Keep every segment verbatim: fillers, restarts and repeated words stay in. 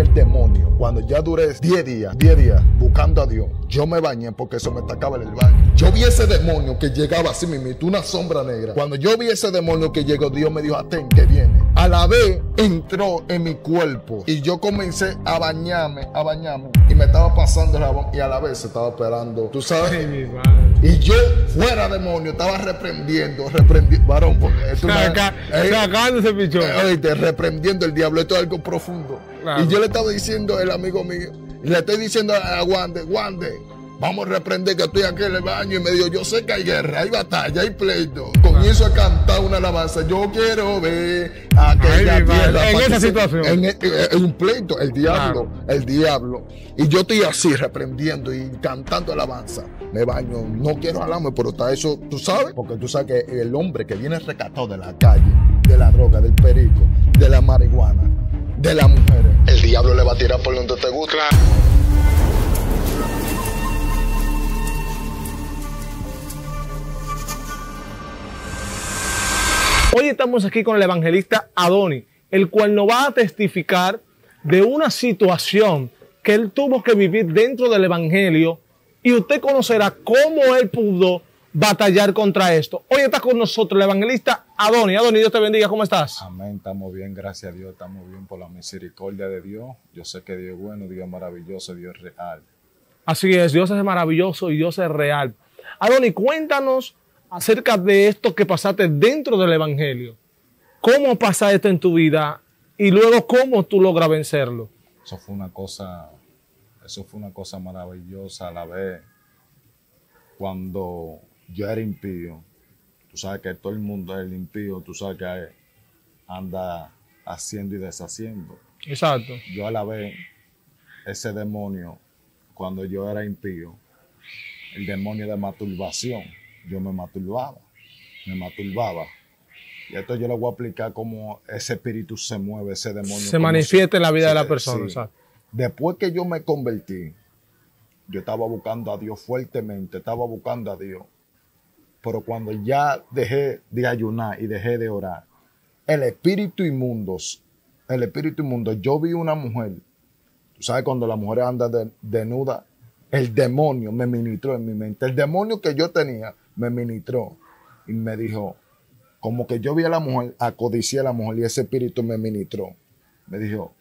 el demonio, cuando ya duré diez días, diez días buscando a Dios, yo me bañé porque eso me atacaba en el baño. Yo vi ese demonio que llegaba así mismito, una sombra negra. Cuando yo vi ese demonio que llegó, Dios me dijo, atén, que viene. A la vez entró en mi cuerpo y yo comencé a bañarme, a bañarme. Y me estaba pasando la bomba y a la vez se estaba esperando, ¿tú sabes? Ay, mi madre. Y yo, fuera demonio, estaba reprendiendo, reprendiendo, varón, porque esto es una- eh, Sacándose pichón. eh, oíste, reprendiendo el diablo, esto es algo profundo. Claro. Y yo le estaba diciendo al amigo mío, y le estoy diciendo a Wande, Wande, vamos a reprender que estoy aquí en el baño. Y me dijo, yo sé que hay guerra, hay batalla, hay pleito. Comienzo a cantar una alabanza, yo quiero ver aquella Ay, mi madre, tierra. en para esa que se- situación. En, en- en un pleito, el diablo, Claro. el diablo. Y yo estoy así reprendiendo y cantando alabanza. Me baño, no quiero alarme, pero está eso, tú sabes, porque tú sabes que el hombre que viene rescatado de la calle, de la droga, del perico, de la marihuana, de las mujeres, el diablo le va a tirar por donde te gusta. Hoy estamos aquí con el evangelista Adoni, el cual nos va a testificar de una situación que él tuvo que vivir dentro del evangelio y usted conocerá cómo él pudo batallar contra esto. Hoy está con nosotros el evangelista Adoni. Adoni, Dios te bendiga, ¿cómo estás? Amén, estamos bien, gracias a Dios, estamos bien por la misericordia de Dios. Yo sé que Dios es bueno, Dios es maravilloso, Dios es real. Así es, Dios es maravilloso y Dios es real. Adoni, cuéntanos acerca de esto que pasaste dentro del evangelio. ¿Cómo pasa esto en tu vida? Y luego, ¿cómo tú logras vencerlo? Eso fue una cosa, eso fue una cosa maravillosa a la vez. Cuando yo era impío, tú sabes que todo el mundo es el impío, tú sabes que anda haciendo y deshaciendo. Exacto. Yo a la vez, ese demonio, cuando yo era impío, el demonio de masturbación, yo me masturbaba, me masturbaba. Y esto yo le voy a explicar cómo ese espíritu se mueve, ese demonio. Se cómo manifiesta en la vida se- de la persona. sí. Exacto. Después que yo me convertí, yo estaba buscando a Dios fuertemente, estaba buscando a Dios. Pero cuando ya dejé de ayunar y dejé de orar, el espíritu inmundo, el espíritu inmundo, yo vi una mujer, tú sabes cuando la mujer anda de- desnuda, el demonio me ministró en mi mente. El demonio que yo tenía me ministró y me dijo, como que yo vi a la mujer, acodicié a la mujer y ese espíritu me ministró. Me dijo,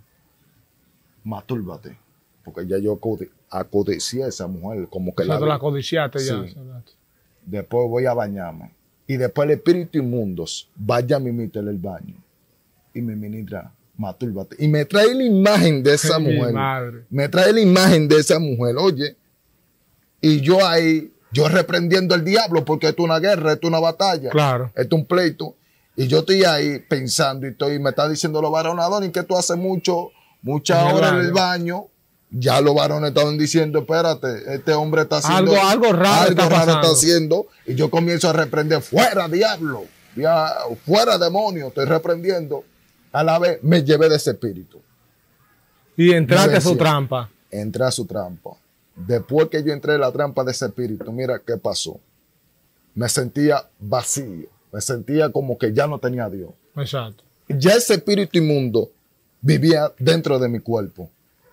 mastúrbate, porque ya yo acodi- acodicié a esa mujer, como que O sea, la tú vi. la codiciaste ya. Sí. Después voy a bañarme. Y después el espíritu inmundo vaya a mimito en el baño y me ministra, mastúrbate. Y me trae la imagen de esa Mi mujer. madre. Me trae la imagen de esa mujer, oye. Y yo ahí, yo reprendiendo al diablo porque esto es una guerra, esto es una batalla. Claro. Esto es un pleito. Y yo estoy ahí pensando y estoy, me está diciendo los varones, Adoni, que tú haces mucho, muchas En el horas en baño. el baño. Ya los varones estaban diciendo, espérate, este hombre está haciendo Algo- algo raro algo está raro pasando. está haciendo. Y yo comienzo a reprender, fuera diablo, ya, fuera demonio, estoy reprendiendo. A la vez me llevé de ese espíritu. Y entraste Me a su decía, trampa. Entré a su trampa. Después que yo entré en la trampa de ese espíritu, mira qué pasó. Me sentía vacío, me sentía como que ya no tenía a Dios. Exacto. Ya ese espíritu inmundo vivía dentro de mi cuerpo.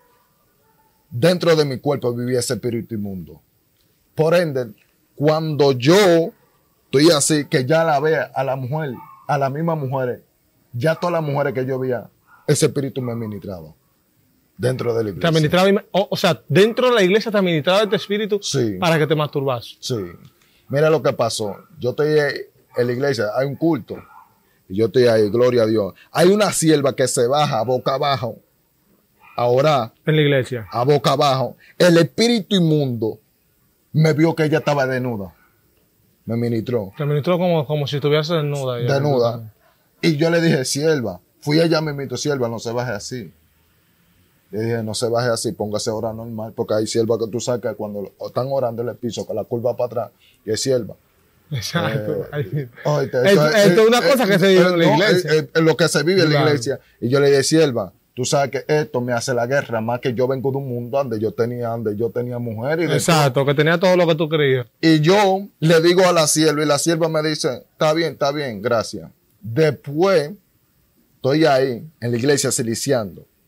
Dentro de mi cuerpo vivía ese espíritu inmundo. Por ende, cuando yo estoy así, que ya la vea a la mujer, a las mismas mujeres, ya todas las mujeres que yo veía, ese espíritu me ministraba. Dentro de la Te iglesia. administraba, o, o sea, dentro de la iglesia te administraba este espíritu Sí. para que te masturbas. Sí. Mira lo que pasó. Yo estoy en la iglesia, hay un culto. Y yo estoy ahí, gloria a Dios. Hay una sierva que se baja boca abajo a orar, En la iglesia. a boca abajo. El espíritu inmundo me vio que ella estaba desnuda. Me ministró. Te administró como, como si estuviese desnuda. ya. Desnuda. Y yo le dije, sierva, fui allá, me invito, sierva, no se baje así. Le dije, no se baje así, póngase a orar normal, porque hay sierva que tú sacas cuando están orando en el piso, con la curva para atrás, y es sierva. Exacto. Eh, Ahí- Oíste, Esto- esto es una cosa que se vive en la no, iglesia. es- es lo que se vive en la Claro. iglesia. Y yo le dije, sierva, tú sabes que esto me hace la guerra, más que yo vengo de un mundo donde yo tenía, donde yo tenía mujeres. Y, de Exacto, que tenía todo lo que tú querías. y yo le digo a la sierva, y la sierva me dice, está bien, está bien, gracias. Después, estoy ahí, en la iglesia, siliciando.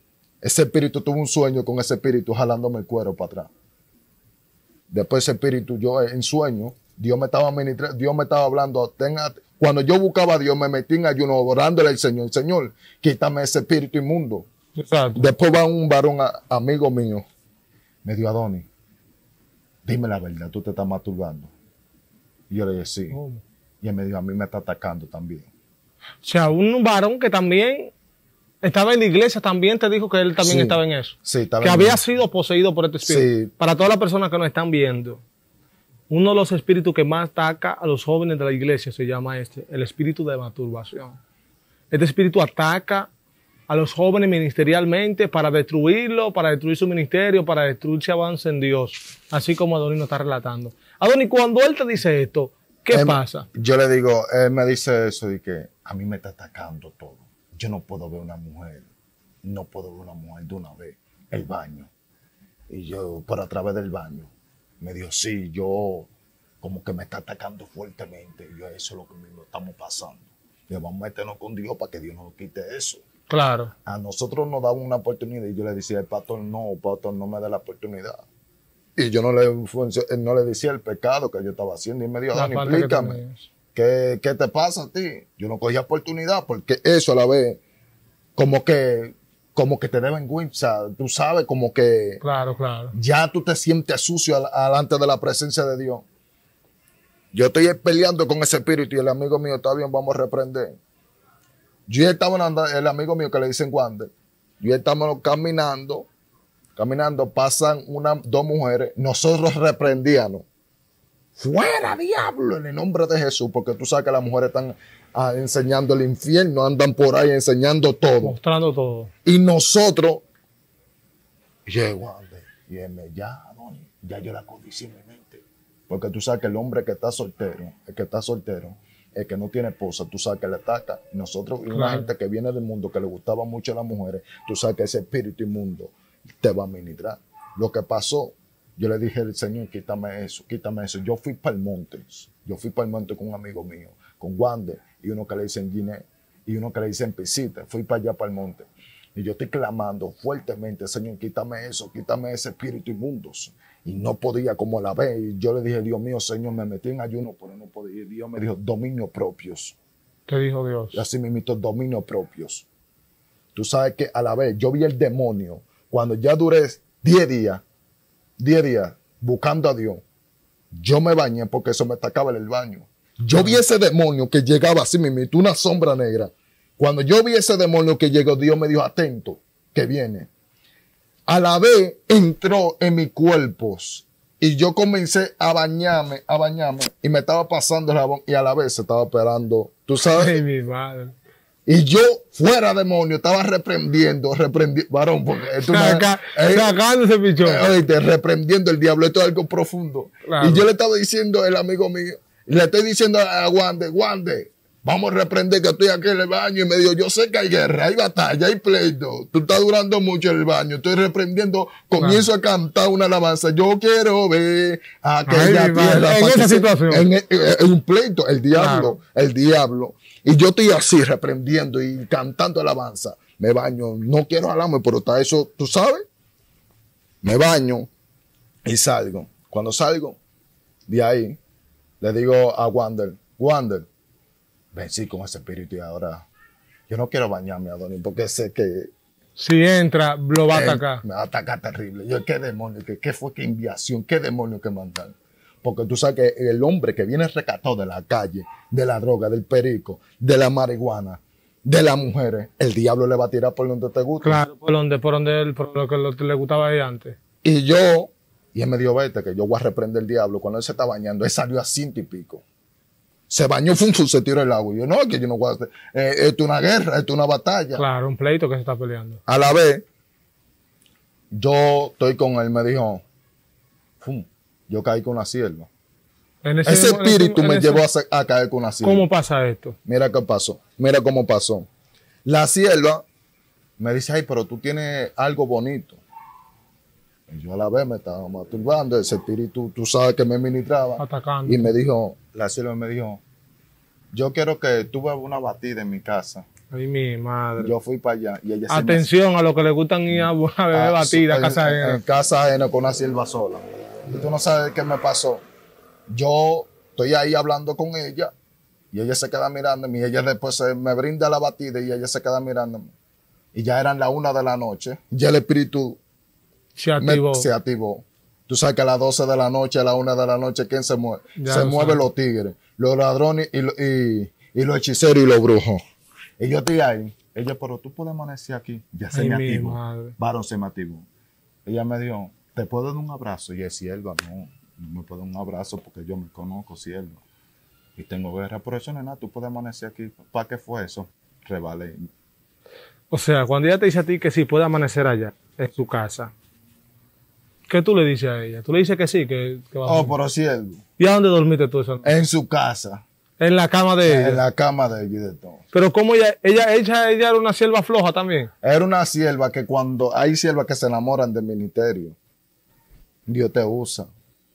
Ese espíritu tuvo un sueño con ese espíritu jalándome el cuero para atrás. Después ese espíritu, yo en sueño, Dios me estaba ministrando, Dios me estaba hablando. Tenga, cuando yo buscaba a Dios, me metí en ayuno, orándole al Señor. Señor, quítame ese espíritu inmundo. Exacto. Después va un varón a, amigo mío, me dijo, Adonis, dime la verdad, tú te estás masturbando. Y yo le dije, sí. Oh. Y él me dijo, a mí me está atacando también. O sea, un varón que también estaba en la iglesia también te dijo que él también Sí. estaba en eso. Sí, estaba que en había eso. sido poseído por este espíritu. Sí. Para todas las personas que nos están viendo, uno de los espíritus que más ataca a los jóvenes de la iglesia se llama este, el espíritu de masturbación. Este espíritu ataca a los jóvenes ministerialmente para destruirlo, para destruir su ministerio, para destruir su avance en Dios, así como Adonis nos está relatando. Adonis, cuando él te dice esto, ¿qué Él- pasa? Yo le digo, él me dice eso y que a mí me está atacando todo. Yo no puedo ver una mujer, no puedo ver una mujer de una vez, el baño. Y yo, por a través del baño, me dijo, sí, yo como que me está atacando fuertemente. Y yo, eso es lo que mismo estamos pasando. Y vamos a meternos con Dios para que Dios nos quite eso. Claro. A nosotros nos daban una oportunidad y yo le decía, el pastor, no, pastor, no me da la oportunidad. Y yo no le, funcio- no le decía el pecado que yo estaba haciendo. Y me dijo, La Dani, falta que explícame. tenías. ¿Qué, ¿Qué te pasa a ti? Yo no cogía oportunidad porque eso a la vez, como que, como que te da vergüenza, tú sabes, como que Claro, claro. ya tú te sientes sucio al- alante de la presencia de Dios. Yo estoy peleando con ese espíritu y el amigo mío, está bien, vamos a reprender. Yo estaba andando, el amigo mío que le dicen Wander, yo estamos caminando, caminando, pasan una, dos mujeres, nosotros reprendíamos. Fuera, diablo, en el nombre de Jesús, porque tú sabes que las mujeres están ah, enseñando el infierno, andan por ahí enseñando todo. Mostrando todo. Y nosotros, llego y él me ya, Adonis, ya yo la codicié en mi mente. Porque tú sabes que el hombre que está soltero, el que está soltero, el que no tiene esposa, tú sabes que le ataca. Nosotros, y una Claro. gente que viene del mundo, que le gustaba mucho a las mujeres, tú sabes que ese espíritu inmundo te va a ministrar. Lo que pasó, yo le dije al Señor, quítame eso, quítame eso. Yo fui para el monte, yo fui para el monte con un amigo mío, con Wander, y uno que le dicen Ginette, y uno que le dicen Pisita. Fui para allá, para el monte. Y yo estoy clamando fuertemente, Señor, quítame eso, quítame ese espíritu inmundo. Y no podía como a la vez. Y yo le dije, Dios mío, Señor, me metí en ayuno, pero no podía. Y Dios me dijo, dominio propios. Te dijo Dios. Y así me invitó, dominio propios. Tú sabes que a la vez yo vi el demonio. Cuando ya duré diez días, diez días buscando a Dios, yo me bañé porque eso me atacaba en el baño. Yo vi ese demonio que llegaba así, me invitó una sombra negra. Cuando yo vi ese demonio que llegó, Dios me dijo, atento, que viene. A la vez entró en mis cuerpos y yo comencé a bañarme, a bañarme y me estaba pasando el jabón y a la vez se estaba esperando, tú sabes. Ay, mi madre. Y yo, fuera demonio, estaba reprendiendo, reprendiendo, varón, porque esto me- Saca, eh, sacándose pichón. eh, oíste, reprendiendo el diablo, esto es algo profundo. Claro. Y yo le estaba diciendo al amigo mío, y le estoy diciendo a Wande, Wande, vamos a reprender que estoy aquí en el baño. Y me dijo, yo sé que hay guerra, hay batalla, hay pleito. Tú estás durando mucho en el baño. Estoy reprendiendo, comienzo a cantar una alabanza. Yo quiero ver aquella Ay, mi madre, tierra. en para esa que se- situación. En, en- en un pleito, el diablo, el diablo. Y yo estoy así reprendiendo y cantando alabanza. Me baño, no quiero alarme, pero está eso, tú sabes. Me baño y salgo. Cuando salgo de ahí, le digo a Wander, Wander, vencí con ese espíritu y ahora yo no quiero bañarme, Adonis, porque sé que Si entra, lo va a él atacar. me va a atacar terrible. Yo, ¿qué demonio? ¿Qué, qué fue? ¿Qué enviación? ¿Qué demonio que mandan? Porque tú sabes que el hombre que viene rescatado de la calle, de la droga, del perico, de la marihuana, de las mujeres, el diablo le va a tirar por donde te gusta. Claro, por donde, por donde él, por lo que lo- le gustaba ahí antes. Y yo, y él me dijo, vete, que yo voy a reprender el diablo. Cuando él se está bañando, él salió a ciento y pico. Se bañó, fum, fum, se tiró el agua. Y yo, no, que yo no voy a hacer. Eh, esto es una guerra, esto es una batalla. Claro, un pleito que se está peleando. A la vez, yo estoy con él, me dijo, fum, yo caí con una sierva. En Ese en espíritu en me ese- llevó a, se- a caer con una sierva. ¿Cómo pasa esto? Mira qué pasó, mira cómo pasó. La sierva me dice, ay, pero tú tienes algo bonito. Y yo a la vez me estaba masturbando, ese espíritu, tú sabes que me ministraba. Atacando. Y me dijo, la sierva me dijo, yo quiero que tú bebas una batida en mi casa. Ay, mi madre. Yo fui para allá y ella se me- Atención a los que les gustan ir a, a beber Ah, batida a en- casa en, ajena. en casa ajena con una sierva sola. Y tú no sabes qué me pasó. Yo estoy ahí hablando con ella y ella se queda mirándome y ella después se- me brinda la batida y ella se queda mirándome. Y ya eran las una de la noche. Ya el espíritu Se me- activó. se activó. Tú sabes que a las doce de la noche, a las una de la noche, ¿quién se mueve? Ya se lo mueven sabes. los tigres, los ladrones y, lo- y, y los hechiceros y los brujos. Y yo estoy ahí. Ella, pero tú puedes amanecer aquí. Ya se Ay, me mi activó. madre. Varón se me activó. Ella me dijo, ¿te puedo dar un abrazo? Y es sierva, no, no me puedo dar un abrazo porque yo me conozco, sierva. Y tengo guerra. Por eso, nena, tú puedes amanecer aquí. ¿Para qué fue eso? Revalé. O sea, cuando ella te dice a ti que sí puede amanecer allá, en su casa, ¿qué tú le dices a ella? Tú le dices que sí, que, que va a Oh, dormir. pero siervo. ¿Y a dónde dormiste tú esa noche? En su casa. En la cama de ella. En la cama de ella y de todo. Pero como ella, ella, ella, ella era una sierva floja también. Era una sierva que cuando hay siervas que se enamoran del ministerio, Dios te usa.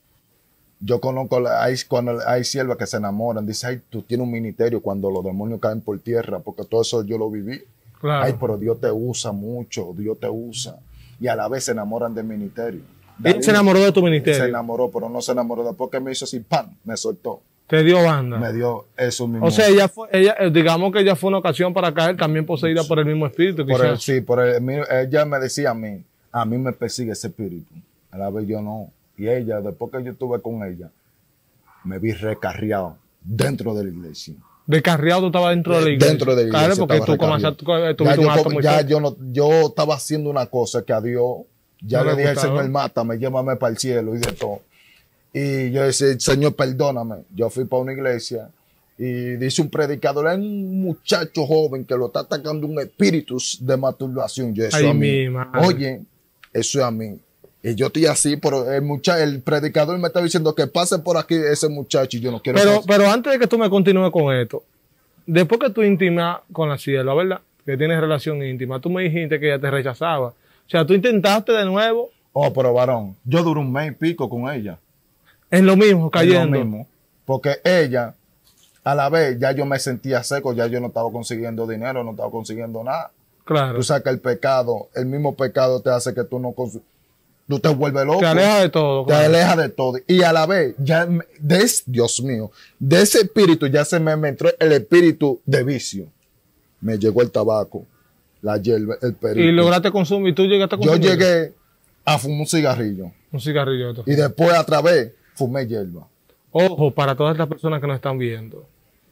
Yo conozco, la- hay, cuando hay siervas que se enamoran, dice, ay, tú tienes un ministerio cuando los demonios caen por tierra, porque todo eso yo lo viví. Claro. Ay, pero Dios te usa mucho, Dios te usa. Y a la vez se enamoran del ministerio. Él David se enamoró de tu Se ministerio. enamoró, pero no se enamoró después que me hizo así, ¡pam! Me soltó. Te dio banda. Me dio eso mismo. O sea, ella fue, ella, eh, digamos que ella fue una ocasión para caer también poseída por el mismo espíritu. Por el, Quizás. sí, por el, mi- ella me decía a mí, a mí me persigue ese espíritu. A la vez yo no. Y ella, después que yo estuve con ella, me vi recarriado dentro de la iglesia. Descarriado tú estabas dentro de la iglesia. Dentro de la iglesia. Claro, porque estaba tú recarriado. comenzaste, Ya, tuviste yo, un acto com- muy ya fuerte. yo, no, yo estaba haciendo una cosa que a Dios, ya No le le dije al gustaba. Señor, mátame, llévame para el cielo y de todo. Y yo decía, Señor, perdóname. Yo fui para una iglesia y dice un predicador, hay un muchacho joven que lo está atacando un espíritu de masturbación. Yo, eso Ay, a mí. mi madre. Oye, eso es a mí. Y yo estoy así, pero el, mucha- el predicador me está diciendo que pase por aquí ese muchacho y yo no quiero Pero, pasar. pero antes de que tú me continúes con esto, después que tú intimas con la sierva, ¿verdad? Que tienes relación íntima, tú me dijiste que ella te rechazaba. O sea, tú intentaste de nuevo Oh, pero varón, yo duré un mes y pico con ella. en lo mismo, cayendo. Es lo mismo. Porque ella, a la vez, ya yo me sentía seco, ya yo no estaba consiguiendo dinero, no estaba consiguiendo nada. Claro. Tú sabes que el pecado, el mismo pecado te hace que tú no cons- tú te vuelves loco. Te aleja de todo. Te claro. aleja de todo. Y a la vez, ya, me- de, es- Dios mío, de ese espíritu ya se me, me entró el espíritu de vicio. Me llegó el tabaco, la hierba, el perico. Y lograste consumir. Tú llegaste a Yo consumir. llegué a fumar un cigarrillo. Un cigarrillo. Y después, a través, fumé hierba. Ojo, para todas las personas que nos están viendo.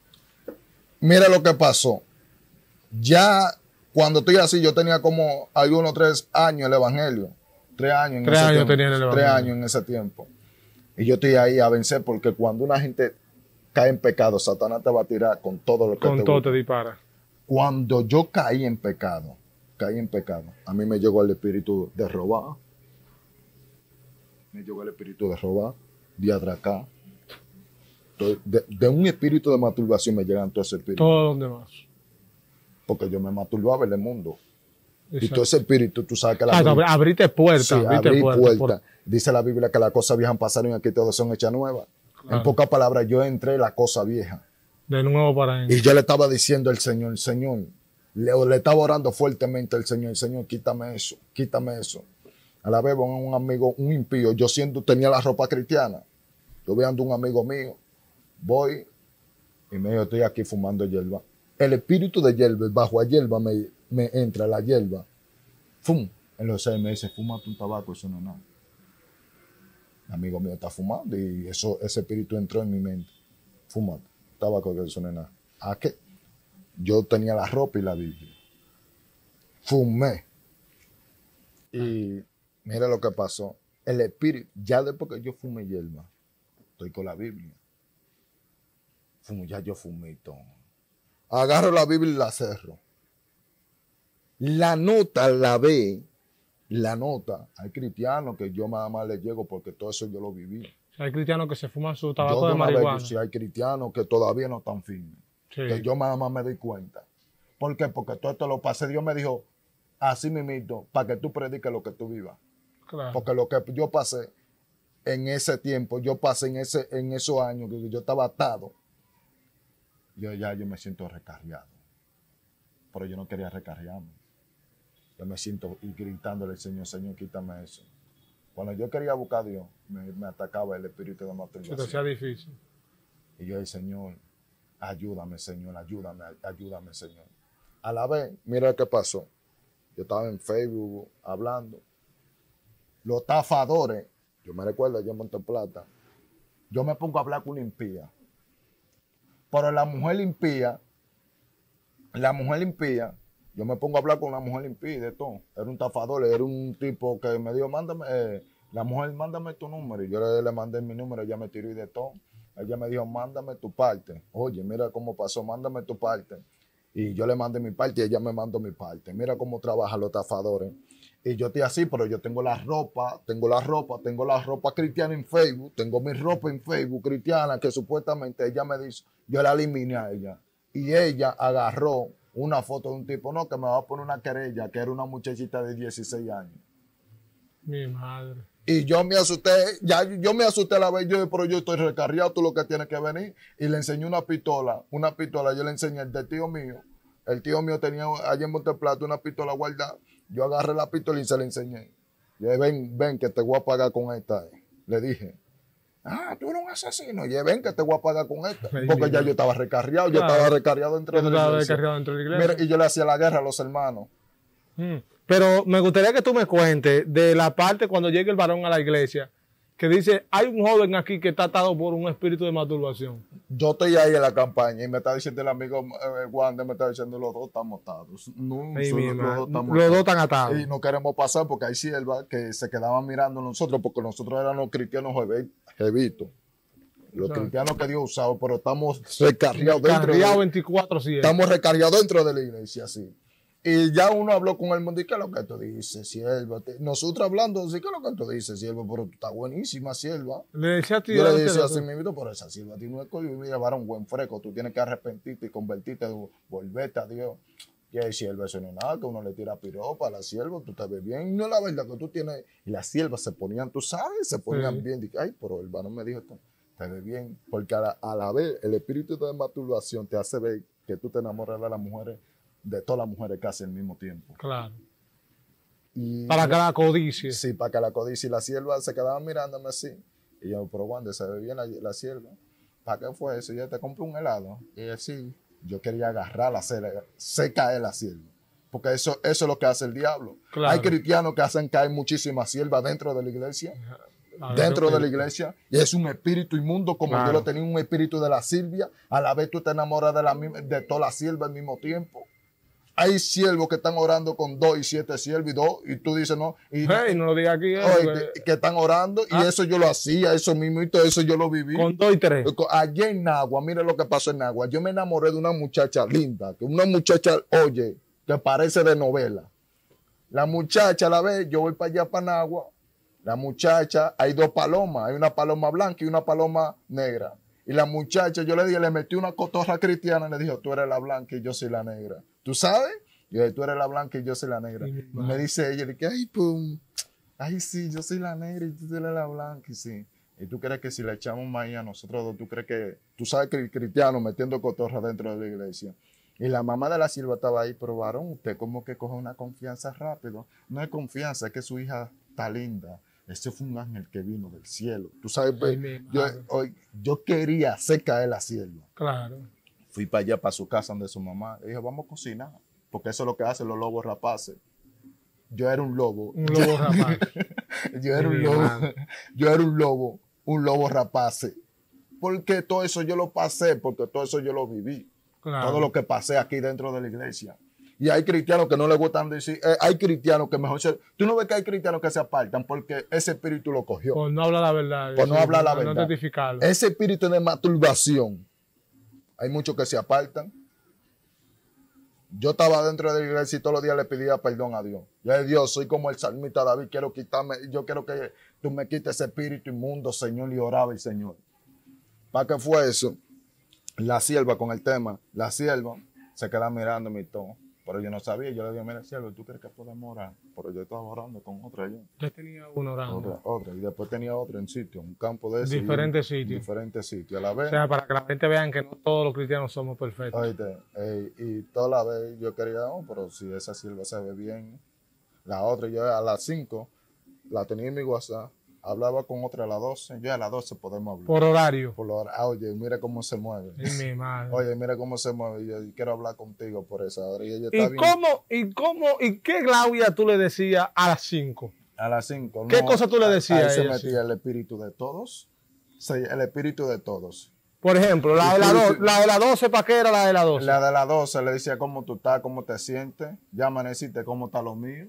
Mira lo que pasó. Ya cuando estoy así, yo tenía como algunos tres años el evangelio. Tres años en Tres ese años tiempo. tenía el Tres evangelio. años en ese tiempo. Y yo estoy ahí a vencer porque cuando una gente cae en pecado, Satanás te va a tirar con todo lo que Con te todo gusta. te dispara. Cuando yo caí en pecado, caí en pecado, a mí me llegó el espíritu de robar. Me llegó el espíritu de robar, de atracar. De, de- de un espíritu de masturbación me llegan todos esos espíritus. Todo donde más. Porque yo me masturbaba en el mundo. Y Exacto. todo ese espíritu, tú sabes que la Ah, Biblia- abri- abriste puertas. sí, abriste abrí puertas. puerta. por- Dice la Biblia que las cosas viejas pasaron y aquí todas son hechas nuevas. Claro. En pocas palabras, yo entré en la cosa vieja. De nuevo para él. Y yo le estaba diciendo al Señor, Señor, le, le estaba orando fuertemente al Señor, Señor, quítame eso, quítame eso. A la vez, un, un amigo, un impío, yo siendo, tenía la ropa cristiana. Yo veando un amigo mío, voy y me dijo, estoy aquí fumando hierba. El espíritu de hierba, bajo a hierba me, me entra la hierba. Fum. En los seis meses, fúmate un tabaco, eso no es nada. El amigo mío está fumando y eso, ese espíritu entró en mi mente. Fúmate, tabaco, que eso no es nada. ¿A qué? Yo tenía la ropa y la Biblia. Fumé. Y mira lo que pasó. El espíritu, ya después que yo fumé hierba, estoy con la Biblia. Fumo, ya yo fumé y todo. Agarro la Biblia y la cerro. La nota la ve, la nota. Hay cristianos que yo nada más les llego porque todo eso yo lo viví. Hay cristianos que se fuman su Yo tabaco de de una vez, marihuana. si hay cristianos que todavía no están firmes. Sí. Que yo nada más me doy cuenta. ¿Por qué? Porque todo esto lo pasé. Dios me dijo, así mismito, para que tú prediques lo que tú vivas. Claro. Porque lo que yo pasé en ese tiempo, yo pasé en, ese, en esos años que yo estaba atado, yo ya yo me siento recargado. pero yo no quería recargarme. Yo me siento y gritándole al Señor, Señor, quítame eso. Cuando yo quería buscar a Dios, me, me atacaba el espíritu de masturbación. Se te hacía difícil. Y yo, el Señor, ayúdame, Señor, ayúdame, ayúdame, Señor. A la vez, mira qué pasó. Yo estaba en Facebook hablando. Los estafadores, yo me recuerdo allá en Monteplata, yo me pongo a hablar con una impía. Pero la mujer impía, la mujer impía, yo me pongo a hablar con una mujer impía de todo. Era un estafador, era un tipo que me dijo, mándame, eh, la mujer, mándame tu número. Y yo le, le mandé mi número, ella me tiró y de todo. Ella me dijo, mándame tu parte. Oye, mira cómo pasó, mándame tu parte. Y yo le mandé mi parte y ella me mandó mi parte. Mira cómo trabajan los estafadores. Y yo estoy así, pero yo tengo la ropa, tengo la ropa, tengo la ropa cristiana en Facebook, tengo mi ropa en Facebook cristiana que supuestamente ella me dice, yo la eliminé a ella. Y ella agarró una foto de un tipo, no, que me va a poner una querella, que era una muchachita de dieciséis años. Mi madre. Y yo me asusté, ya yo me asusté a la vez, yo, pero yo estoy recargado, tú lo que tienes que venir. Y le enseñé una pistola, una pistola, yo le enseñé el del tío mío. El tío mío tenía allá en Monteplata una pistola guardada. Yo agarré la pistola y se la enseñé. Y dije, ven, ven, que te voy a pagar con esta. Le dije, ah, tú eres un asesino. Y dije, ven, que te voy a pagar con esta. Porque ya yo estaba recargado, yo Claro. estaba recargado dentro de la iglesia. recargado dentro de la iglesia. Mira, y yo le hacía la guerra a los hermanos. Mm. Pero me gustaría que tú me cuentes de la parte cuando llegue el varón a la iglesia, que dice, hay un joven aquí que está atado por un espíritu de masturbación. Yo estoy ahí en la campaña y me está diciendo el amigo eh, Wanda, me está diciendo los dos estamos atados. No, Ay, solo mi los madre. dos estamos Los dos atados. están atados. Y no queremos pasar porque hay siervas que se quedaban mirando a nosotros porque nosotros éramos cristianos jeve- jevitos. Los Claro. cristianos que Dios usaba, pero estamos recargados dentro Carriado de, veinticuatro siete. estamos recargados dentro de la iglesia, sí. Y ya uno habló con el mundo y ¿qué es lo que tú dices, sierva? Te- Nosotros hablando, sí, ¿qué es lo que tú dices, sierva? Pero tú estás buenísima, sierva. Le decía a ti, Yo le delante decía de así otro. mismo, pero esa sierva tiene un escollo y llevar un buen fresco. Tú tienes que arrepentirte y convertirte, volverte a Dios. Y el sierva, eso no es nada, que uno le tira piropa a la sierva, tú te ves bien. No es la verdad que tú tienes. Y las siervas se ponían, tú sabes, se ponían Sí. bien. Dije, ay, pero el varón me dijo esto, te ves bien. Porque a la, a la vez, el espíritu de masturbación te hace ver que tú te enamoras de las mujeres, de todas las mujeres casi al mismo tiempo. Claro. Y Para que la codicie. Sí, para que la codicia. Y la sierva se quedaba mirándome así. Y yo, pero Wanda, se ve bien la, la sierva. ¿Para qué fue eso? Y yo te compré un helado. Y ella, sí. Yo quería agarrar la sierva, se cae la sierva. Porque eso, eso es lo que hace el diablo. Claro. Hay cristianos que hacen caer muchísimas siervas dentro de la iglesia. A ver, Dentro yo- de la iglesia. Y es un espíritu inmundo como Claro. yo lo tenía, un espíritu de la Silvia. A la vez tú te enamoras de, la, misma- de toda la sierva al mismo tiempo. Hay siervos que están orando con dos y siete siervos y dos. Y tú dices, no. Y, Hey, no lo diga aquí. eh, Oye, porque- que, que están orando y Ah. eso yo lo hacía, eso mismo y todo eso yo lo viví. Con dos y tres. Allá en Nagua, mire lo que pasó en Nagua. Yo me enamoré de una muchacha linda, que una muchacha, oye, que parece de novela. La muchacha, la ve, yo voy para allá, para Nagua. La muchacha, hay dos palomas, hay una paloma blanca y una paloma negra. Y la muchacha, yo le dije, le metí una cotorra cristiana y le dijo, tú eres la blanca y yo soy la negra. ¿Tú sabes? Yo dije, tú eres la blanca y yo soy la negra. Y mi Y me madre. dice ella, le dije, ay, pum, ay, sí, yo soy la negra y tú eres la blanca, y sí. Y tú crees que si le echamos maíz a nosotros dos, tú crees que, tú sabes que el cristiano metiendo cotorra dentro de la iglesia. Y la mamá de la sierva estaba ahí, pero varón, usted como que coge una confianza rápido. No es confianza, es que su hija está linda. Ese fue un ángel que vino del cielo. Tú sabes, Ay, pues, mi yo, madre. hoy, yo quería hacer caer la sierva. Claro. Fui para allá, para su casa, donde su mamá. Le dije, vamos a cocinar. Porque eso es lo que hacen los lobos rapaces. Yo era un lobo. Un lobo rapaz. Yo era un Mi lobo. madre. Yo era un lobo. Un lobo rapace. Porque todo eso yo lo pasé, porque todo eso yo lo viví. Claro. Todo lo que pasé aquí dentro de la iglesia. Y hay cristianos que no les gustan decir, eh, hay cristianos que mejor se... Tú no ves que hay cristianos que se apartan porque ese espíritu lo cogió. Por no hablar la verdad. Por no sí, hablar la por No verdad. testificarlo. Ese espíritu de masturbación. Hay muchos que se apartan. Yo estaba dentro de la iglesia y todos los días le pedía perdón a Dios. Yo le dije, Dios, soy como el salmista David, quiero quitarme, yo quiero que tú me quites ese espíritu inmundo, Señor, y oraba el Señor. ¿Para qué fue eso? La sierva con el tema, la sierva se queda mirándome y todo. Pero yo no sabía, yo le dije, mira, cielo, ¿tú crees que podemos orar? Pero yo estaba orando con otra yo. Yo tenía uno orando. Otra, otra. Y después tenía otra en sitio, un campo de ese. Diferentes y- sitios. Diferentes sitios. A la vez, O sea, para que la gente vean que no todos los cristianos somos perfectos. oíste, eh, y toda la vez yo quería, oh, pero si esa sierva se ve bien. La otra, yo a las cinco la tenía en mi WhatsApp, hablaba con otra a las doce, yo a las doce podemos hablar. Por horario. Por la hora. Ah, oye, mira cómo se mueve. Ay, mi madre. Oye, mira cómo se mueve. Yo quiero hablar contigo por esa hora. Y ella está ¿Y bien. cómo, y cómo, y qué Claudia tú le decías a las cinco? A las cinco. ¿Qué cosa tú le decías Ahí a se ella, metía el espíritu de todos. Sí, el espíritu de todos. Por ejemplo, la de la, do- la de la doce, ¿para qué era la de la doce? La de las doce le decía cómo tú estás, cómo te sientes. Ya amaneciste, cómo está lo mío.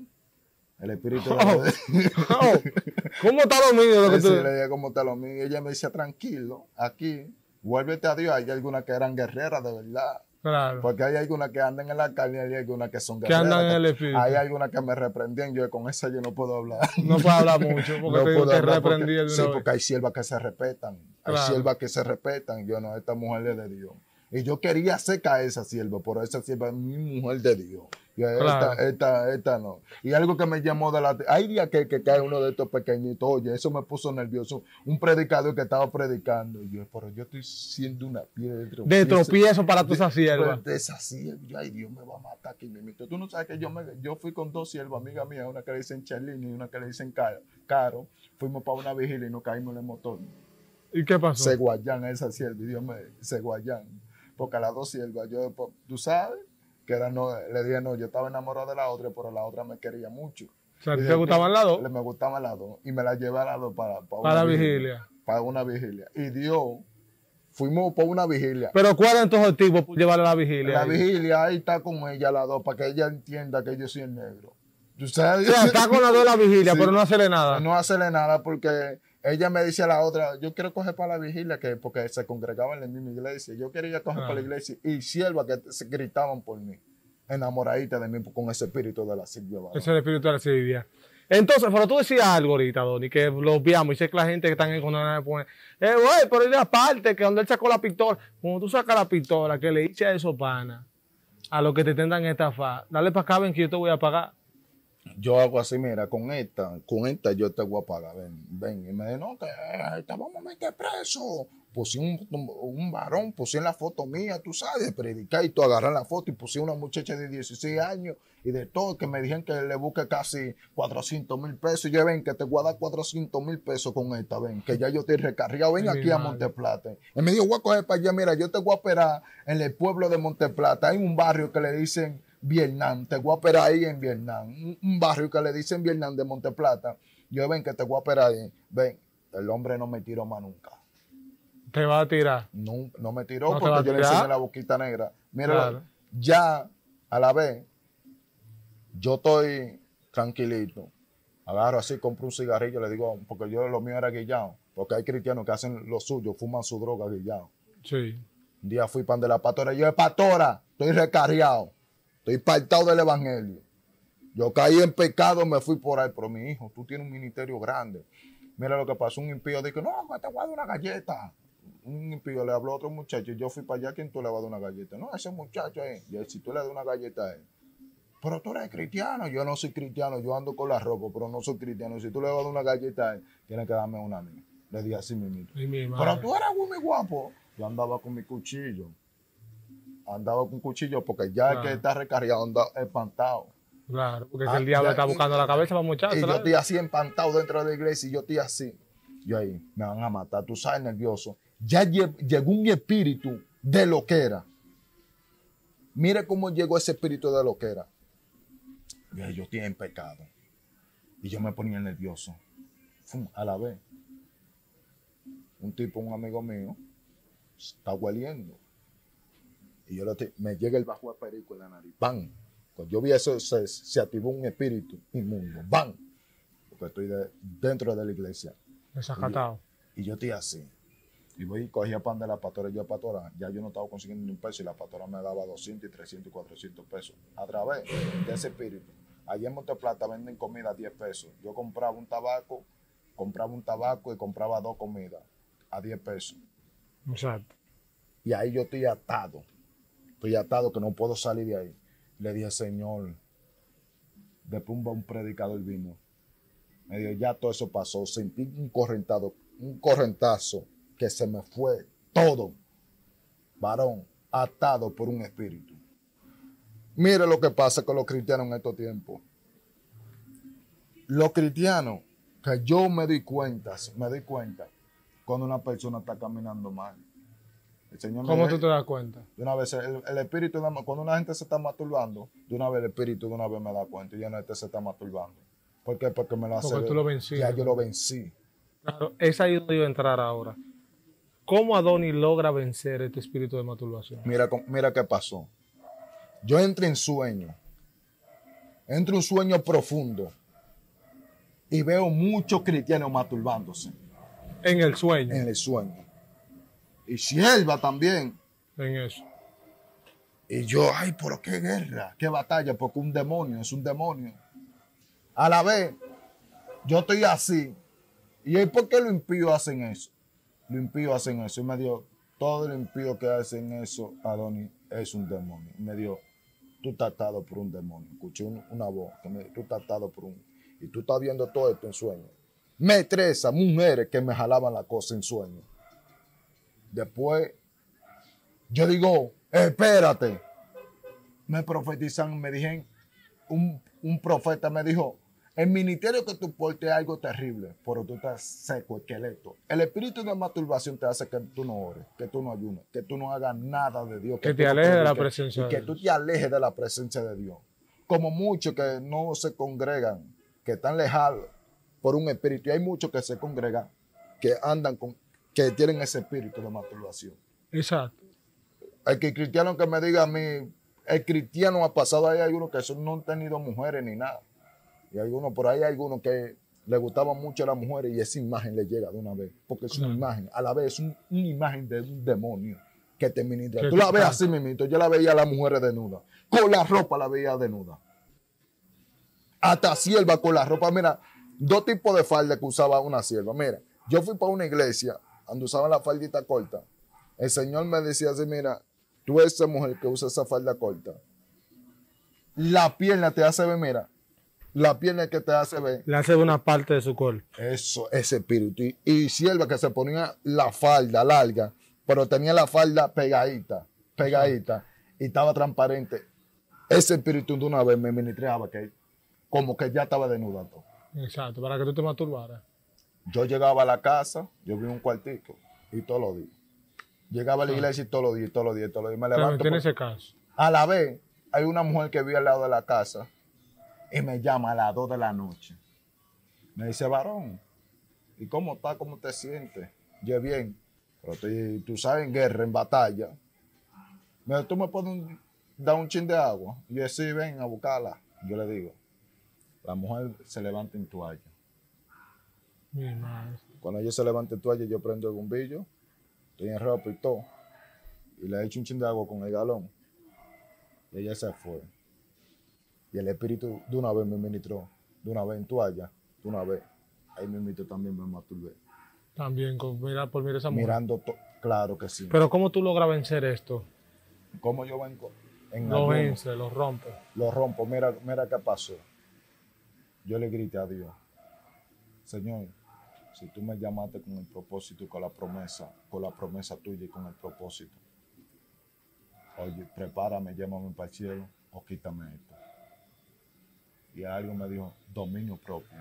El espíritu de Oh. Oh, ¿cómo está lo mío? Lo que Sí, tú... le decía cómo está lo mío. Y ella me decía, tranquilo, aquí, vuélvete a Dios. Hay algunas que eran guerreras de verdad. Claro. Porque hay algunas que andan en la carne y hay algunas que son Que guerreras. andan en el espíritu. Hay algunas que me reprendían. Yo con esa yo no puedo hablar. No puedo hablar mucho porque No te, puedo te hablar reprendí porque- de una Sí, vez. porque hay siervas que se respetan. Hay Claro. siervas que se respetan. Yo no, esta mujer es de Dios. Y yo quería hacer caer esa sierva, pero esa sierva es mi mujer de Dios. Y esta, Claro. esta, esta no. Y algo que me llamó de la... Hay días que, que cae uno de estos pequeñitos. Oye, eso me puso nervioso. Un predicador que estaba predicando. Y yo, pero yo estoy siendo una piedra de tropiezo. De tropiezo para tu esa De- sierva. De esa sierva. Yo, ay, Dios me va a matar aquí mismo. Tú no sabes que yo, me, yo fui con dos siervas, amiga mía, una que le dicen Charlene y una que le dicen Caro. Caro. Fuimos para una vigilia y nos caímos en el motor. ¿Y qué pasó? Se guayan a esa sierva. Y Dios me... Se guayan. Porque a las dos siervas, yo, pues, tú sabes, que era no, le dije, no, yo estaba enamorado de la otra, pero la otra me quería mucho. O sea, ¿a ti Y te después- gustaban las dos? le- Me gustaban las dos. Y me las llevé a las dos para, para, Para una la vigilia. Para una vigilia. Y Dios, fuimos por una vigilia. Pero ¿cuál es tu objetivo por llevarle a la vigilia? La ahí? vigilia, ahí está con ella las dos, para que ella entienda que yo soy el negro. ¿Tú O sabes? sea, está con las dos en la vigilia, Sí. pero no hacerle nada. No hacerle nada porque ella me decía a la otra, yo quiero coger para la vigilia, que porque se congregaban en la misma iglesia. Yo quería coger Ah. para la iglesia y siervas que se gritaban por mí, enamoradita de mí con ese espíritu de la Silvia Varón. Ese es el espíritu de la Silvia. Entonces, pero tú decías algo ahorita, Donny, que lo obviamos. Y sé que la gente que está en condenada pone, eh, güey, pero hay una parte que donde él sacó la pistola. Cuando tú sacas la pistola, que le dice a esos panas, a los que te intentan estafar, dale para acá, ven que yo te voy a pagar. Yo hago así, mira, con esta, con esta yo te voy a pagar, ven, ven. Y me dice, no, que eh, te vamos a meter preso. Puse un, un varón, puse la foto mía, tú sabes, predicar y tú agarrar la foto y puse una muchacha de dieciséis años y de todo, que me dijeron que le busque casi cuatrocientos mil pesos. Y yo, ven, que te voy a dar cuatrocientos mil pesos con esta, ven, que ya yo estoy recargado, ven Ay, aquí mi a madre. Monteplata. Y me dijo, voy a coger para allá, mira, yo te voy a operar en el pueblo de Monteplata. Hay un barrio que le dicen Vietnam, te voy a operar ahí en Vietnam. Un, un barrio que le dicen Vietnam de Monteplata. Yo, ven, que te voy a operar ahí. Ven, el hombre no me tiró más nunca. Te va a tirar. No, no me tiró ¿No te va porque a yo le tirar? enseñé la boquita negra. Mira, Claro. ya a la vez, yo estoy tranquilito. Agarro así, compro un cigarrillo, le digo, porque yo lo mío era guillado. Porque hay cristianos que hacen lo suyo, fuman su droga guillado. Sí. Un día fui pan de la pastora. Yo, pastora, estoy recarriado. Estoy partado del evangelio. Yo caí en pecado, me fui por ahí. Pero mi hijo, tú tienes un ministerio grande. Mira lo que pasó. Un impío dijo, no, que te voy a dar una galleta. Un impío le habló a otro muchacho. Yo fui para allá, ¿quién tú le vas a dar una galleta? No, ese muchacho ahí. Y él, si tú le das una galleta a él. Pero tú eres cristiano. Yo no soy cristiano. Yo ando con la ropa, pero no soy cristiano. Si tú le vas a dar una galleta a él, tienes que darme una a mí. Le dije así mismo. Ay, mi Pero madre. tú eres muy guapo. Yo andaba con mi cuchillo. Andaba con cuchillo porque ya el Ah. que está recargado anda espantado. Claro, porque si Ah, el diablo ya, está y- buscando la cabeza para Y yo muchachos. estoy así espantado dentro de la iglesia y yo estoy así. Yo ahí, me van a matar, tú sabes, nervioso. Ya lle- llegó un espíritu de loquera. Mire cómo llegó ese espíritu de loquera. Y ahí yo estoy en pecado. Y yo me ponía nervioso. Fum, a la vez. Un tipo, un amigo mío, está hueliendo. Y yo le estoy- me llega el bajo de perico en la nariz. ¡Bam! Cuando yo vi eso, se, se activó un espíritu inmundo. ¡Bam! Porque estoy de- dentro de la iglesia. Desacatado. Y yo estoy así. Y voy y cogía pan de la pastora. Yo, pastora, ya yo no estaba consiguiendo ni un peso y la pastora me daba doscientos y trescientos y cuatrocientos pesos. A través de ese espíritu. Allí en Monteplata venden comida a diez pesos. Yo compraba un tabaco, compraba un tabaco y compraba dos comidas a diez pesos. Exacto. Y ahí yo estoy atado. Estoy atado que no puedo salir de ahí. Le dije, Señor, después un predicador vino. Me dijo, ya todo eso pasó. Sentí un correntado, un correntazo que se me fue todo. Varón, atado por un espíritu. Mire lo que pasa con los cristianos en estos tiempos. Los cristianos, que yo me doy cuenta, me doy cuenta cuando una persona está caminando mal. El Señor me ¿Cómo dice, tú te das cuenta? de una vez, el, el espíritu, cuando una gente se está masturbando, de una vez el espíritu de una vez me da cuenta y ya no este se está masturbando. ¿Por qué? Porque me lo hace. Porque tú lo venciste. Ya yo lo vencí. Claro, es ahí donde iba a entrar ahora. ¿Cómo Adonis logra vencer este espíritu de masturbación? Mira, mira qué pasó. Yo entré en sueño. Entro en un sueño profundo. Y veo muchos cristianos masturbándose. En el sueño. En el sueño. Y sierva también. En eso. Y yo, ay, pero qué guerra, qué batalla, porque un demonio es un demonio. A la vez, yo estoy así. ¿Y por qué los impíos hacen eso? Los impíos hacen eso. Y me dijo, todo el impío que hacen eso, Adonis, es un demonio. Y me dijo, tú estás atado por un demonio. Escuché un, una voz que me dijo, tú estás atado por un... Y tú estás viendo todo esto en sueño. Metresas, mujeres que me jalaban la cosa en sueño. Después, yo digo, espérate. Me profetizan, me dijeron, un, un profeta me dijo, el ministerio que tú portes es algo terrible, pero tú estás seco, esqueleto. El espíritu de masturbación te hace que tú no ores, que tú no ayunes, que tú no hagas nada de Dios. Que, que te no alejes de la prediques, presencia de y que Dios. tú te alejes de la presencia de Dios. Como muchos que no se congregan, que están lejados por un espíritu. Y hay muchos que se congregan, que andan con, que tienen ese espíritu de masturbación. Exacto. El que cristiano que me diga a mí, el cristiano ha pasado, hay algunos que son, no han tenido mujeres ni nada. Y algunos, por ahí hay algunos que le gustaban mucho a las mujeres y esa imagen le llega de una vez. Porque es una imagen, a la vez es un, una imagen de un demonio que te ministra. Que Tú la te ves canta. así mismito. Yo la veía a las mujeres desnudas. Con la ropa la veía desnuda. Hasta sierva con la ropa. Mira, dos tipos de falda que usaba una sierva. Mira, yo fui para una iglesia donde usaban la faldita corta. El Señor me decía así, mira, tú eres esa mujer que usa esa falda corta. La pierna te hace ver, mira, la pierna que te hace ver. Le hace una parte de su cuerpo. Eso, ese espíritu. Y, y sierva que se ponía la falda larga, pero tenía la falda pegadita, pegadita, y estaba transparente. Ese espíritu de una vez me ministraba que como que ya estaba desnuda todo. Exacto, para que tú te masturbaras. Yo llegaba a la casa, yo vi un cuartico, y todos los días. Llegaba a la iglesia y todos los días, todos los días, todos los días. Me Te levanto. metí en por- ese caso. A la vez, hay una mujer que vive al lado de la casa y me llama a las dos de la noche. Me dice, varón, ¿y cómo estás? ¿Cómo te sientes? Yo bien, pero estoy, tú sabes, en guerra, en batalla. Me dice, ¿tú me puedes un- dar un chin de agua? Y yo, sí, ven a buscarla. Yo le digo, la mujer se levanta en toalla. Mi madre. Cuando ella se levanta en toalla, yo prendo el bombillo, estoy en ropa y todo, y le echo un chin de agua con el galón. Y ella se fue. Y el espíritu de una vez me ministró, de una vez en toalla, de una vez. Ahí me invitó también, me masturbé. También con mirar por mirar esa mujer. Mirando, to- claro que sí. Pero ¿cómo tú logras vencer esto? ¿Cómo yo vengo? En Lo ayuno, vence, lo rompe. lo rompo. Mira, mira qué pasó. Yo le grité a Dios, Señor, si tú me llamaste con el propósito y con la promesa, con la promesa tuya y con el propósito, oye, prepárame, llámame para el cielo o quítame esto. Y algo me dijo, dominio propio.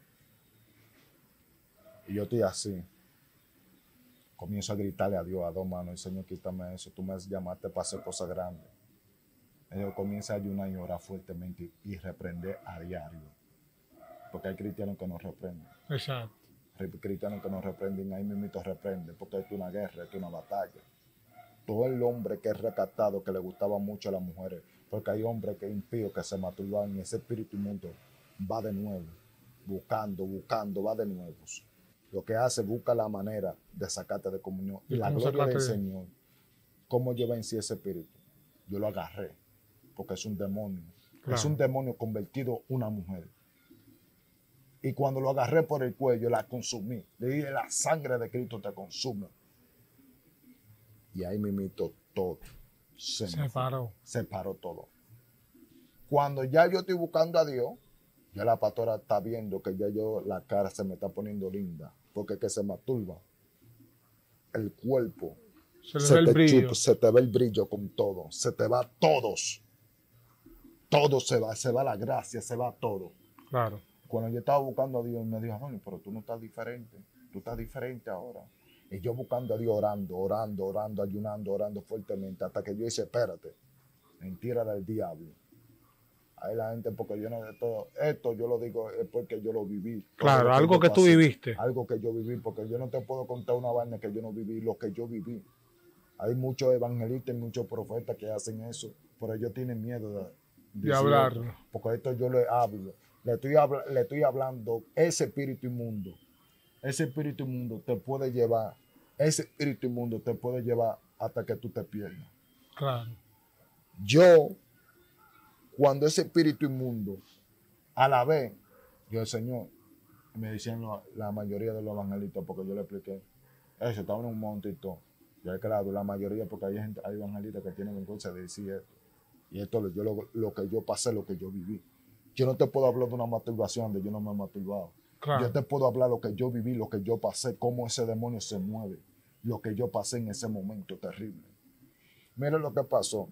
Y yo estoy así. Comienzo a gritarle a Dios a dos manos, Señor, quítame eso, tú me llamaste para hacer cosas grandes. Yo comienzo a ayunar y orar fuertemente y reprender a diario. Porque hay cristianos que no reprenden. Exacto. Hay cristianos que no reprenden, ahí mismo reprenden, porque esto es una guerra, esto es una batalla. Todo el hombre que es recatado, que le gustaba mucho a las mujeres, porque hay hombres que impíos que se masturban y ese espíritu inmundo va de nuevo, buscando, buscando, va de nuevo. Lo que hace, busca la manera de sacarte de comunión. ¿Y Y la cómo gloria del sacarte de- Señor, ¿cómo yo vencí ese espíritu? Yo lo agarré, porque es un demonio. Claro. Es un demonio convertido en una mujer. Y cuando lo agarré por el cuello, la consumí. Le dije, la sangre de Cristo te consume. Y ahí me mito todo. Se, Se me fue. paró. Se paró todo. Cuando ya yo estoy buscando a Dios, ya la pastora está viendo que ya yo, la cara se me está poniendo linda, porque es que se masturba. El cuerpo, Se le se ve el te brillo. chupa, se te ve el brillo con todo, se te va todos. Todo se va, se va la gracia, se va todo. Claro. Cuando yo estaba buscando a Dios, me dijo, Antonio, pero tú no estás diferente, tú estás diferente ahora. Y yo buscando a Dios, orando, orando, orando, ayunando, orando fuertemente, hasta que yo dije, espérate, mentira del diablo. Ahí la gente, porque yo no de todo, esto yo lo digo es porque yo lo viví. Claro, Todo lo algo yo que tú pasé, viviste. Algo que yo viví, porque yo no te puedo contar una vaina que yo no viví, lo que yo viví. Hay muchos evangelistas y muchos profetas que hacen eso, pero ellos tienen miedo de, De decir hablarlo. esto, porque esto yo le hablo. Le estoy, habla, le estoy hablando, ese espíritu inmundo, ese espíritu inmundo te puede llevar, ese espíritu inmundo te puede llevar hasta que tú te pierdas. Claro. Yo, cuando ese espíritu inmundo, a la vez, yo el Señor, me decían lo, la mayoría de los evangelistas, porque yo le expliqué, eso, estaba en un monte y todo. Ya claro, la mayoría, porque hay gente, hay evangelistas que tienen vergüenza de decir esto. Y esto yo lo, lo que yo pasé, lo que yo viví. Yo no te puedo hablar de una masturbación donde yo no me he masturbado. Claro. Yo te puedo hablar lo que yo viví, lo que yo pasé, cómo ese demonio se mueve, lo que yo pasé en ese momento terrible. Mira lo que pasó.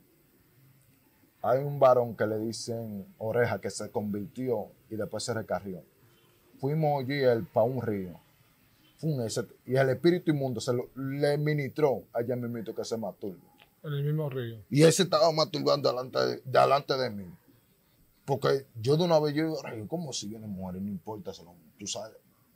Hay un varón que le dicen Oreja que se convirtió y después se recarrió. Fuimos yo y él para un río. Fue un ese, y el espíritu inmundo se lo, le ministró allá mismo que se masturbe. En el mismo río. Y él se estaba masturbando delante de, delante de mí. Porque yo de una vez, yo digo, ¿cómo si vienen mujeres? No importa, se lo, tú sabes.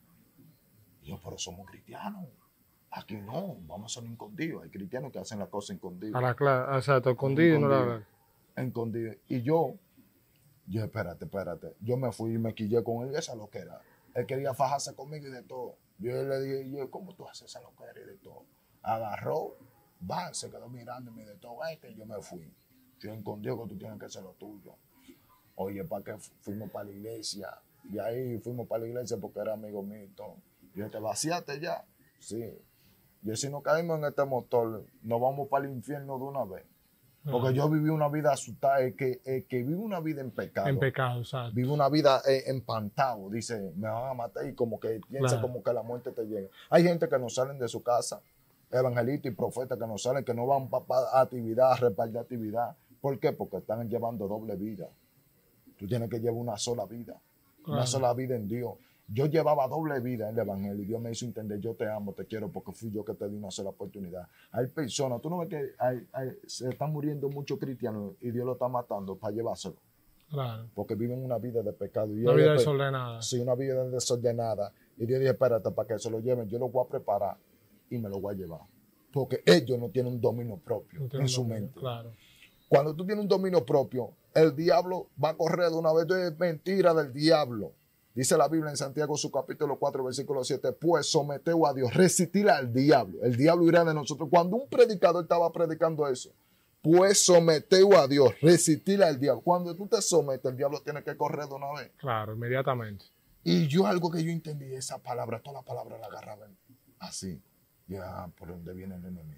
Y yo, pero somos cristianos. Aquí no, vamos a ser escondidos. Hay cristianos que hacen las cosas escondidas. A la clase, exacto, escondido y no la verdad. Escondido. Y yo, yo, espérate, espérate. Yo me fui y me quillé con él, esa es lo que era. Él quería fajarse conmigo y de todo. Yo le dije, yo, ¿cómo tú haces esa loquera y de todo? Agarró, va, se quedó mirándome y de todo, este, y yo me fui. Yo escondido que tú tienes que hacer lo tuyo. Oye, ¿para qué fuimos para la iglesia? Y ahí fuimos para la iglesia porque era amigo mío y todo. Yo te vaciaste ya. Sí. Y si no caímos en este motor, nos vamos para el infierno de una vez. Porque uh-huh. yo viví una vida asustada. El que, el que vive una vida en pecado. En pecado, exacto. Vive una vida eh, empantado. Dice, me van a matar y como que piensa claro. como que la muerte te llega. Hay gente que no salen de su casa, evangelistas y profetas que no salen, que no van para actividad, a repartir actividad. ¿Por qué? Porque están llevando doble vida. Tú tienes que llevar una sola vida, claro. una sola vida en Dios. Yo llevaba doble vida en el evangelio y Dios me hizo entender, yo te amo, te quiero porque fui yo que te di una sola oportunidad. Hay personas, tú no ves que hay, hay, se están muriendo muchos cristianos y Dios lo está matando para llevárselo. Claro. Porque viven una vida de pecado. Y una vida después, desordenada. Sí, una vida desordenada. Y Dios dice, espérate, para que se lo lleven, yo lo voy a preparar y me lo voy a llevar. Porque ellos no tienen un dominio propio no en su dominio, mente. Claro. Cuando tú tienes un dominio propio, el diablo va a correr de una vez. Esto es mentira del diablo. Dice la Biblia en Santiago, su capítulo cuatro, versículo siete, pues someteo a Dios, resistir al diablo. El diablo irá de nosotros. Cuando un predicador estaba predicando eso, pues someteo a Dios, resistir al diablo. Cuando tú te sometes, el diablo tiene que correr de una vez. Claro, inmediatamente. Y yo algo que yo entendí, esa palabra, toda la palabra la agarraba así. Ya, por donde viene el enemigo.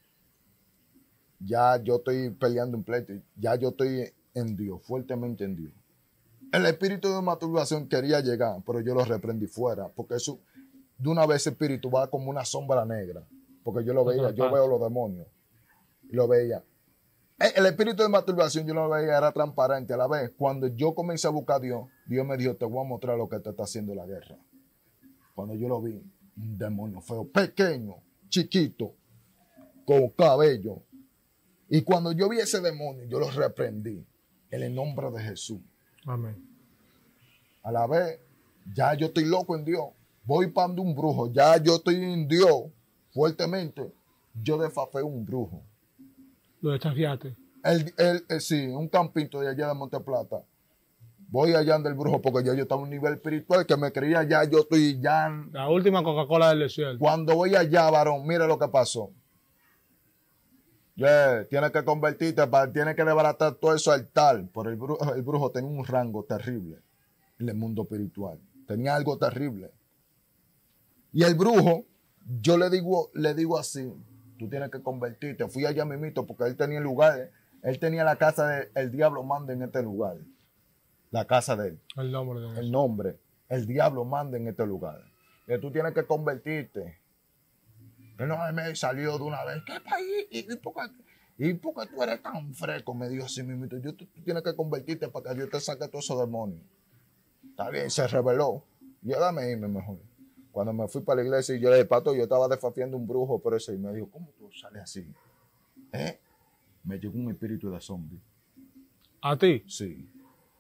Ya yo estoy peleando un pleito, ya yo estoy en Dios, fuertemente en Dios. El espíritu de masturbación quería llegar, pero yo lo reprendí fuera, porque eso, de una vez ese espíritu va como una sombra negra, porque yo lo veía, yo veo los demonios, y lo veía. El espíritu de masturbación yo lo veía, era transparente. A la vez, cuando yo comencé a buscar a Dios, Dios me dijo, te voy a mostrar lo que te está haciendo la guerra. Cuando yo lo vi, un demonio feo, pequeño, chiquito, con cabello. Y cuando yo vi ese demonio, yo lo reprendí en el nombre de Jesús. Amén. A la vez, ya yo estoy loco en Dios. Voy para un brujo, ya yo estoy en Dios fuertemente. Yo desfafé un brujo. Lo desafiaste. El, el, el, sí, un campito de allá de Monteplata. Voy allá del brujo porque ya yo estaba en un nivel espiritual que me creía ya, yo estoy ya. La última Coca-Cola del desierto. Cuando voy allá, varón, mira lo que pasó. Yeah, tienes que convertirte, tienes que desbaratar todo eso altar. Por el brujo, el brujo tenía un rango terrible en el mundo espiritual. Tenía algo terrible. Y el brujo, yo le digo, le digo así, tú tienes que convertirte. Fui allá mismito porque él tenía lugar Él tenía la casa de El Diablo Manda en este lugar. La casa de él. El nombre de El él. nombre. El Diablo Manda en este lugar. Que tú tienes que convertirte. Él no me salió de una vez. ¿Qué país? ¿Y, y, por qué, ¿Y por qué tú eres tan fresco? Me dijo así mismo. Yo, tú, tú tienes que convertirte para que Dios te saque todos esos demonios. Está bien, se rebeló. Yo dame irme mejor. Cuando me fui para la iglesia y yo le dije, pato, yo estaba desafiando un brujo por eso. Y me dijo, ¿cómo tú sales así? ¿Eh? Me llegó un espíritu de zombie. ¿A ti? Sí.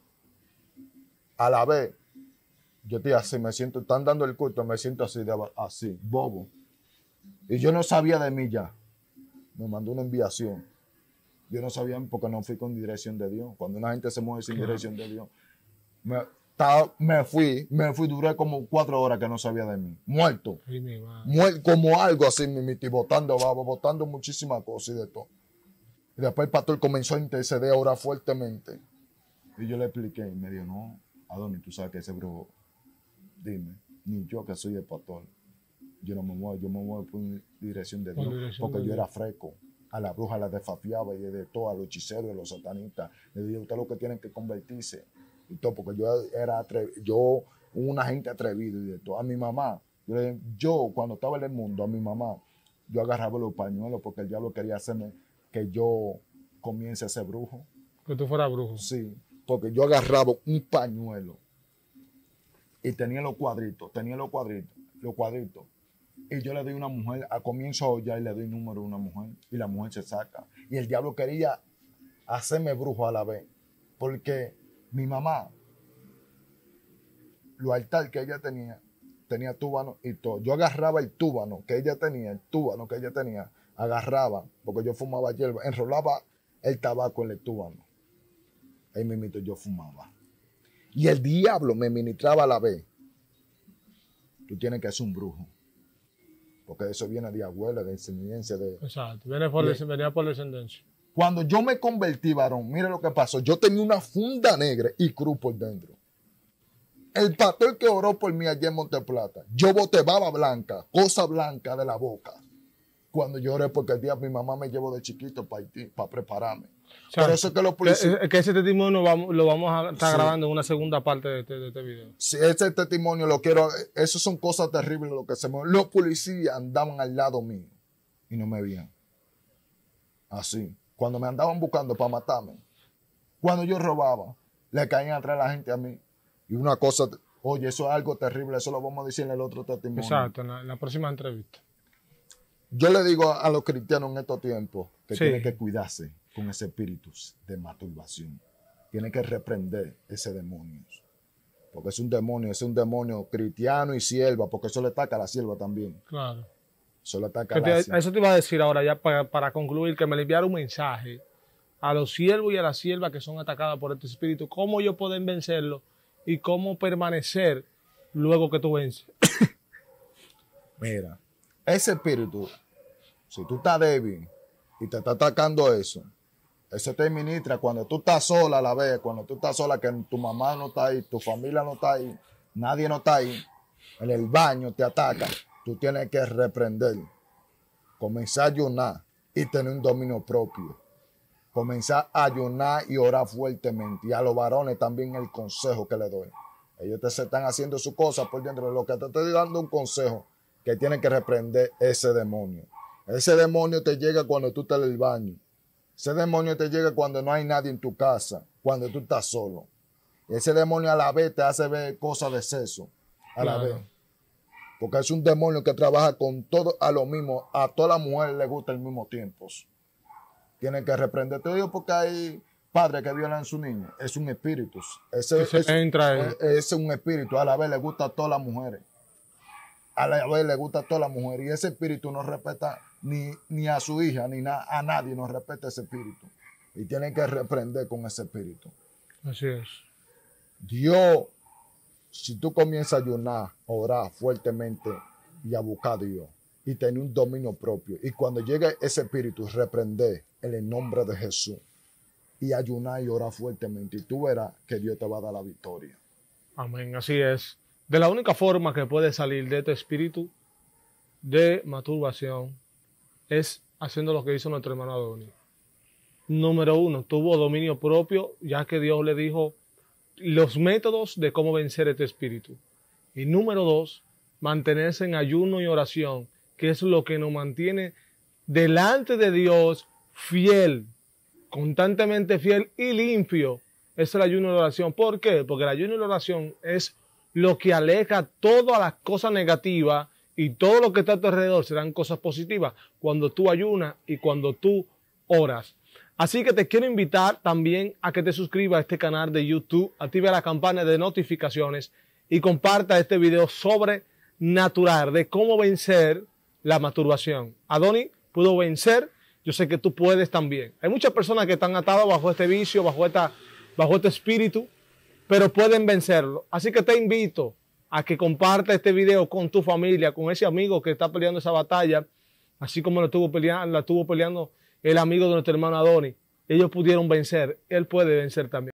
A la vez, yo estoy así, me siento, están dando el culto, me siento así, de, así, bobo. Y yo no sabía de mí ya. Me mandó una enviación. Yo no sabía porque no fui con dirección de Dios. Cuando una gente se mueve sin Claro. dirección de Dios. Me, ta- me fui, me fui, duré como cuatro horas que no sabía de mí. Muerto. Ay, mi madre. Muer- como algo así, mimito, y botando baba, botando muchísimas cosas y de todo. Y después el pastor comenzó a interceder, a orar fuertemente. Y yo le expliqué, y me dijo, no, Adonis, tú sabes que ese brujo, dime, ni yo que soy el pastor, yo no me muevo, yo me muevo por dirección de Por Dios, dirección porque de yo Dios. era fresco. A la bruja la desafiaba y de todo, a los hechiceros, a los satanistas. Le dije, ustedes lo que tienen que convertirse. Y todo, porque yo era atre- yo, una gente atrevido y de todo. A mi mamá, yo, le dije, yo cuando estaba en el mundo, a mi mamá, yo agarraba los pañuelos porque el diablo quería hacerme que yo comience a ser brujo. Que tú fueras brujo. Sí, porque yo agarraba un pañuelo y tenía los cuadritos, tenía los cuadritos, los cuadritos. Y yo le doy una mujer, a comienzo a hollar y le doy número a una mujer y la mujer se saca. Y el diablo quería hacerme brujo a la vez, porque mi mamá, lo altar que ella tenía, tenía túbano y todo. Yo agarraba el túbano que ella tenía, el túbano que ella tenía, agarraba, porque yo fumaba hierba, enrolaba el tabaco en el túbano. Ahí mismito yo fumaba. Y el diablo me ministraba a la vez. Tú tienes que ser un brujo. Porque eso viene de abuela, de descendencia. De... Exacto. Viene por, Bien. venía por descendencia. Cuando yo me convertí, varón, mire lo que pasó. Yo tenía una funda negra y cruz por dentro. El pastor que oró por mí allá en Monteplata, yo boté baba blanca, cosa blanca de la boca. Cuando yo oré, porque el día mi mamá me llevó de chiquito para Haití, para prepararme. O sea, Por eso es que los policías... que, que ese testimonio vamos- lo vamos a estar Sí. grabando en una segunda parte de este, de este video. Si ese testimonio lo quiero, eso son cosas terribles lo que se me... Los policías andaban al lado mío y no me veían. Así. Cuando me andaban buscando para matarme. Cuando yo robaba, le caían atrás a la gente a mí. Y una cosa, oye, eso es algo terrible, eso lo vamos a decir en el otro testimonio. Exacto, en la, en la próxima entrevista. Yo le digo a, a los cristianos en estos tiempos que Sí. tienen que cuidarse con ese espíritu de masturbación. Tienen que reprender ese demonio. Porque es un demonio, es un demonio cristiano y sierva, porque eso le ataca a la sierva también. Claro. Eso le ataca Que a la te- sierva. eso te iba a decir ahora ya para, para concluir, que me le enviara un mensaje a los siervos y a las siervas que son atacadas por este espíritu, cómo ellos pueden vencerlo y cómo permanecer luego que tú vences. Mira, ese espíritu, si tú estás débil y te está atacando eso, ese te ministra cuando tú estás sola a la vez, cuando tú estás sola, que tu mamá no está ahí, tu familia no está ahí, nadie no está ahí, en el baño te ataca, tú tienes que reprender, comenzar a ayunar y tener un dominio propio. Comenzar a ayunar y orar fuertemente. Y a los varones también el consejo que le doy. Ellos te se están haciendo su cosa por dentro. Lo que te estoy dando un consejo, que tienen que reprender ese demonio. Ese demonio te llega cuando tú estás en el baño. Ese demonio te llega cuando no hay nadie en tu casa, cuando tú estás solo. Ese demonio a la vez te hace ver cosas de sexo. A la Claro. vez. Porque es un demonio que trabaja con todo a lo mismo. A todas las mujeres les gusta al mismo tiempo. Tienen que reprender todo ello porque hay padres que violan a su niño. Es un espíritu. Ese, Que se entra ahí. es, es un espíritu. A la vez le gusta a todas las mujeres. A la vez le gusta a todas las mujeres. Y ese espíritu no respeta ni, ni a su hija, ni na- a nadie. No respeta ese espíritu. Y tienen que reprender con ese espíritu. Así es. Dios, si tú comienzas a ayunar, a orar fuertemente y a buscar a Dios y tener un dominio propio, y cuando llegue ese espíritu, reprender en el nombre de Jesús y ayunar y orar fuertemente, y tú verás que Dios te va a dar la victoria. Amén, así es. De la única forma que puede salir de este espíritu de masturbación es haciendo lo que hizo nuestro hermano Adonis. Número uno, tuvo dominio propio, ya que Dios le dijo los métodos de cómo vencer este espíritu. Y número dos, mantenerse en ayuno y oración, que es lo que nos mantiene delante de Dios fiel, constantemente fiel y limpio. Es el ayuno y la oración. ¿Por qué? Porque el ayuno y la oración es lo que aleja todas las cosas negativas y todo lo que está a tu alrededor serán cosas positivas cuando tú ayunas y cuando tú oras. Así que te quiero invitar también a que te suscribas a este canal de YouTube, active la campana de notificaciones y comparta este video sobrenatural de cómo vencer la masturbación. Adonis pudo vencer, yo sé que tú puedes también. Hay muchas personas que están atadas bajo este vicio, bajo, esta, bajo este espíritu, pero pueden vencerlo. Así que te invito a que comparta este video con tu familia, con ese amigo que está peleando esa batalla, así como la estuvo peleando, la estuvo peleando el amigo de nuestro hermano Adonis. Ellos pudieron vencer, él puede vencer también.